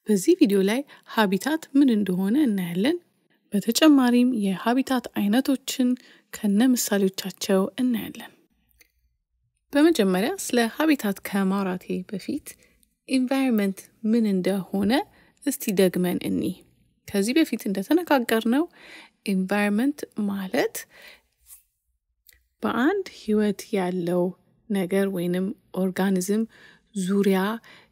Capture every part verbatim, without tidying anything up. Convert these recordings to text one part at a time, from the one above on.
በዚህ ቪዲዮ ላይ ሃቢታት ምን እንደሆነ እናያለን። በተጨማሪም የሃቢታት አይነቶችን ከነ ምሳሌዎቻቸው እናያለን። በመጀመሪያ ስለ ሃቢታት ከማውራቴ በፊት ኢንቫይሮንመንት ምን እንደሆነ እስቲ ደግመን እኒ ከዚህ በፊት እንደተነጋገርነው ኢንቫይሮንመንት ማለት በአንድ ህይወት ያለው ነገር ወይንም ኦርጋኒዝም ዙሪያ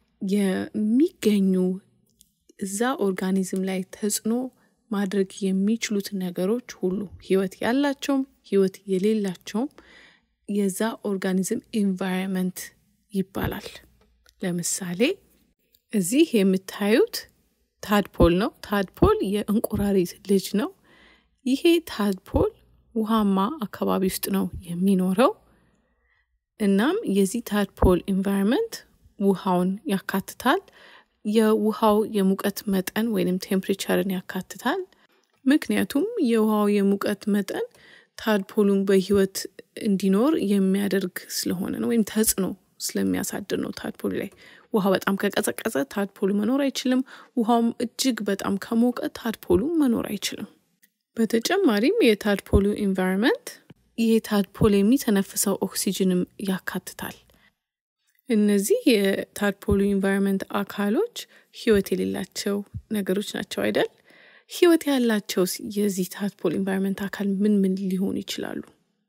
የሚገኙ እዛ ኦርጋኒዝም ላይ ተጽዕኖ ማድረግ የሚችሉት ነገሮች ሁሉ ህይወት ያላቸውም ህይወት የሌላቸውም የዛ ኦርጋኒዝም ኢንቫይሮንመንት ይባላል። ለምሳሌ እዚህ የምታዩት ታድፖል ነው። ታድፖል የእንቁራሪት ልጅ ነው። ይሄ ታድፖል ውሃማ አካባቢ ውስጥ ነው የሚኖረው። እናም የዚህ ታድፖል ኢንቫይሮንመንት ውሃውን ያካትታል። የውሃው የሙቀት መጠን ወይንም ቴምፕሬቸርን ያካትታል። ምክንያቱም የውሃው የሙቀት መጠን ታድፖሉን በህይወት እንዲኖር የሚያደርግ ስለሆነ ነው ወይም ተጽዕኖ ስለሚያሳድር ነው። ታድፖል ላይ ውሃ በጣም ከቀዘቀዘ ታድፖሉ መኖር አይችልም። ውሃውም እጅግ በጣም ከሞቀ ታድፖሉ መኖር አይችልም። በተጨማሪም የታድፖሉ ኢንቫይሮንመንት ይሄ ታድፖል የሚተነፍሰው ኦክሲጅንም ያካትታል። እነዚህ የታድፖሉ ኢንቫይሮንመንት አካሎች ህይወት የሌላቸው ነገሮች ናቸው አይደል? ህይወት ያላቸው የዚህ ታድፖል ኢንቫይሮንመንት አካል ምን ምን ሊሆን ይችላሉ?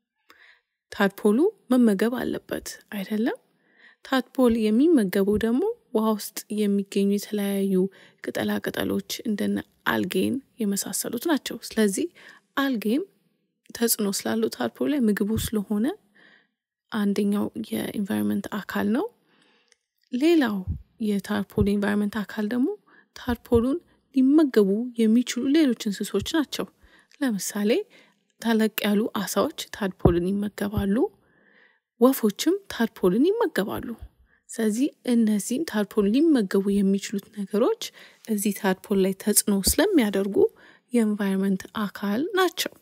ታድፖሉ መመገብ አለበት አይደለም? ታድፖል የሚመገበው ደግሞ ውሃ ውስጥ የሚገኙ የተለያዩ ቅጠላ ቅጠሎች እንደነ አልጌን የመሳሰሉት ናቸው። ስለዚህ አልጌም ተጽዕኖ ስላለው ታድፖል ላይ ምግቡ ስለሆነ አንደኛው የኢንቫይሮንመንት አካል ነው። ሌላው የታድፖል ኢንቫይሮንመንት አካል ደግሞ ታድፖሉን ሊመገቡ የሚችሉ ሌሎች እንስሶች ናቸው። ለምሳሌ ተለቅ ያሉ አሳዎች ታድፖልን ይመገባሉ። ወፎችም ታድፖልን ይመገባሉ። ስለዚህ እነዚህም ታድፖልን ሊመገቡ የሚችሉት ነገሮች እዚህ ታድፖል ላይ ተጽዕኖ ስለሚያደርጉ የኢንቫይሮንመንት አካል ናቸው።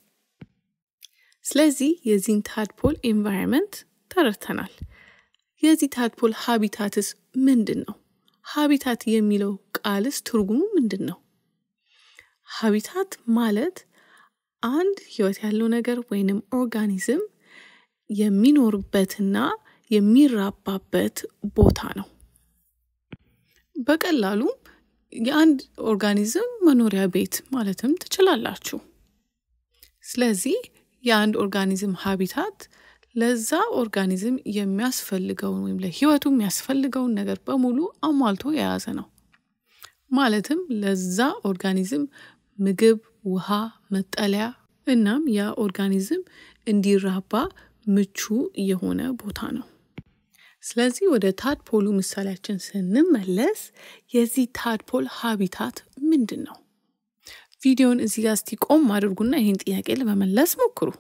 ስለዚህ የዚህን ታድፖል ኢንቫይሮንመንት ተረድተናል። የዚህ ታድፖል ሃቢታትስ ምንድነው? ሃቢታት የሚለው ቃልስ ትርጉሙ ምንድነው? ሃቢታት ማለት አንድ ህይወት ያለው ነገር ወይንም ኦርጋኒዝም የሚኖርበትና የሚራባበት ቦታ ነው። በቀላሉ የአንድ ኦርጋኒዝም መኖሪያ ቤት ማለትም ትችላላችሁ። ስለዚህ የአንድ ኦርጋኒዝም ሃቢታት ለዛ ኦርጋኒዝም የሚያስፈልገውን ወይም ለህይወቱ የሚያስፈልገውን ነገር በሙሉ አሟልቶ የያዘ ነው። ማለትም ለዛ ኦርጋኒዝም ምግብ፣ ውሃ፣ መጠለያ እናም ያ ኦርጋኒዝም እንዲራባ ምቹ የሆነ ቦታ ነው። ስለዚህ ወደ ታድፖሉ ምሳሌያችን ስንመለስ የዚህ ታድፖል ሃቢታት ምንድነው? ቪዲዮን እዚህ ጋር እስቲ ቆም አድርጉና ይሄን ጥያቄ ለመመለስ ሞክሩ።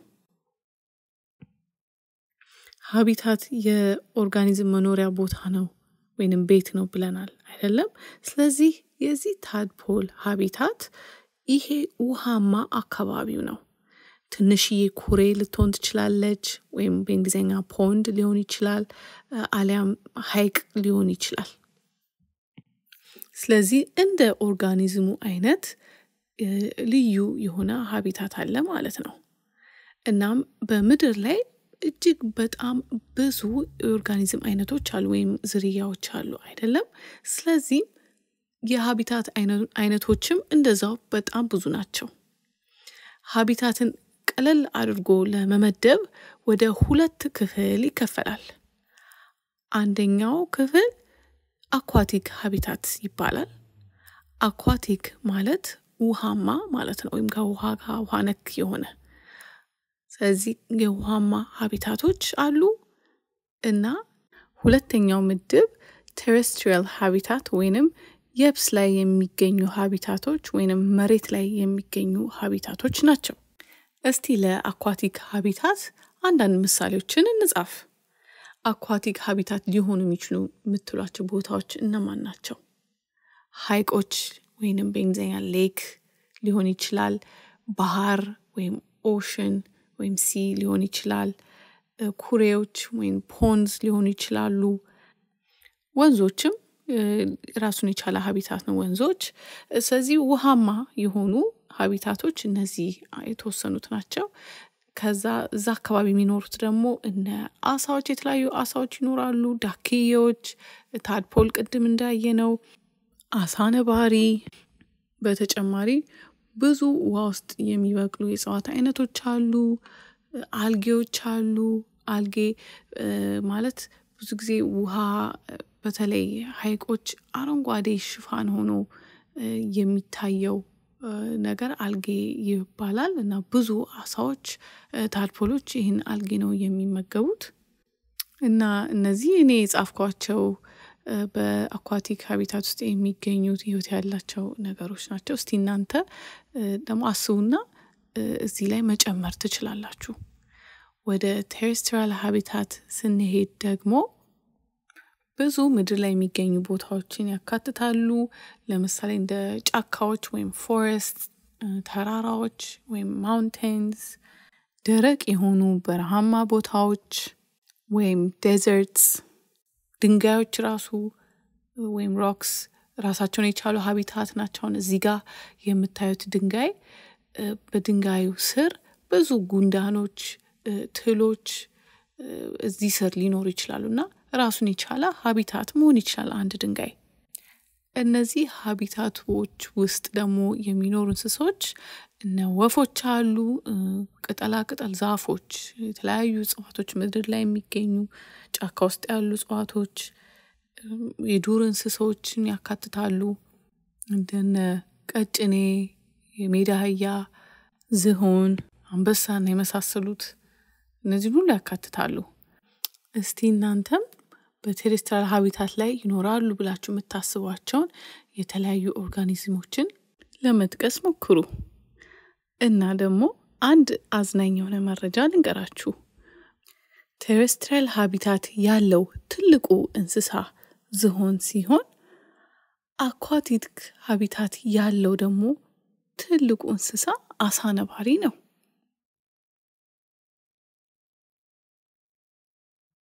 ሃቢታት የኦርጋኒዝም መኖሪያ ቦታ ነው ወይንም ቤት ነው ብለናል አይደለም? ስለዚህ የዚህ ታድፖል ሃቢታት ይሄ ውሃማ አካባቢው ነው። ትንሽዬ ኩሬ ልትሆን ትችላለች ወይም በእንግሊዘኛ ፖንድ ሊሆን ይችላል፣ አሊያም ሐይቅ ሊሆን ይችላል። ስለዚህ እንደ ኦርጋኒዝሙ አይነት ልዩ የሆነ ሃቢታት አለ ማለት ነው። እናም በምድር ላይ እጅግ በጣም ብዙ ኦርጋኒዝም አይነቶች አሉ ወይም ዝርያዎች አሉ አይደለም? ስለዚህ የሃቢታት አይነቶችም እንደዛው በጣም ብዙ ናቸው። ሃቢታትን ቀለል አድርጎ ለመመደብ ወደ ሁለት ክፍል ይከፈላል። አንደኛው ክፍል አኳቲክ ሃቢታት ይባላል። አኳቲክ ማለት ውሃማ ማለት ነው ወይም ከውሃ ጋር ውሃ ነክ የሆነ። ስለዚህ የውሃማ ሃቢታቶች አሉ እና ሁለተኛው ምድብ ቴሬስትሪያል ሃቢታት ወይንም የብስ ላይ የሚገኙ ሃቢታቶች ወይንም መሬት ላይ የሚገኙ ሃቢታቶች ናቸው። እስቲ ለአኳቲክ ሃቢታት አንዳንድ ምሳሌዎችን እንጻፍ። አኳቲክ ሃቢታት ሊሆኑ የሚችሉ የምትሏቸው ቦታዎች እነማን ናቸው? ሐይቆች ወይንም በእንግሊዘኛ ሌክ ሊሆን ይችላል። ባህር ወይም ኦሽን ወይም ሲ ሊሆን ይችላል። ኩሬዎች ወይም ፖንድስ ሊሆኑ ይችላሉ። ወንዞችም ራሱን የቻለ ሀቢታት ነው ወንዞች። ስለዚህ ውሃማ የሆኑ ሀቢታቶች እነዚህ የተወሰኑት ናቸው። ከዛ እዛ አካባቢ የሚኖሩት ደግሞ እነ አሳዎች የተለያዩ አሳዎች ይኖራሉ፣ ዳክዬዎች፣ ታድፖል ቅድም እንዳየነው፣ አሳ ነባሪ። በተጨማሪ ብዙ ውሃ ውስጥ የሚበቅሉ የእጽዋት አይነቶች አሉ፣ አልጌዎች አሉ። አልጌ ማለት ብዙ ጊዜ ውሃ በተለይ ሐይቆች አረንጓዴ ሽፋን ሆኖ የሚታየው ነገር አልጌ ይባላል እና ብዙ አሳዎች ታድፖሎች ይህን አልጌ ነው የሚመገቡት። እና እነዚህ እኔ የጻፍኳቸው በአኳቲክ ሀቢታት ውስጥ የሚገኙት ህይወት ያላቸው ነገሮች ናቸው። እስቲ እናንተ ደግሞ አስቡና እዚህ ላይ መጨመር ትችላላችሁ። ወደ ቴሬስትሪያል ሀቢታት ስንሄድ ደግሞ ብዙ ምድር ላይ የሚገኙ ቦታዎችን ያካትታሉ። ለምሳሌ እንደ ጫካዎች ወይም ፎረስት፣ ተራራዎች ወይም ማውንቴንስ፣ ደረቅ የሆኑ በረሃማ ቦታዎች ወይም ዴዘርትስ፣ ድንጋዮች ራሱ ወይም ሮክስ ራሳቸውን የቻሉ ሀቢታት ናቸው። እዚህ ጋር የምታዩት ድንጋይ በድንጋዩ ስር ብዙ ጉንዳኖች፣ ትሎች እዚህ ስር ሊኖሩ ይችላሉና ራሱን የቻለ ሀቢታት መሆን ይችላል አንድ ድንጋይ። እነዚህ ሀቢታቶች ውስጥ ደግሞ የሚኖሩ እንስሶች እነ ወፎች አሉ፣ ቅጠላ ቅጠል ዛፎች፣ የተለያዩ እጽዋቶች ምድር ላይ የሚገኙ ጫካ ውስጥ ያሉ እጽዋቶች፣ የዱር እንስሶችን ያካትታሉ እንደነ ቀጭኔ፣ የሜዳ አህያ፣ ዝሆን፣ አንበሳና የመሳሰሉት እነዚህ ሁሉ ያካትታሉ። እስቲ እናንተም በቴሬስትሪያል ሀቢታት ላይ ይኖራሉ ብላችሁ የምታስቧቸውን የተለያዩ ኦርጋኒዝሞችን ለመጥቀስ ሞክሩ። እና ደግሞ አንድ አዝናኝ የሆነ መረጃ ልንገራችሁ። ቴሬስትሪያል ሀቢታት ያለው ትልቁ እንስሳ ዝሆን ሲሆን አኳቲክ ሀቢታት ያለው ደግሞ ትልቁ እንስሳ አሳ ነባሪ ነው።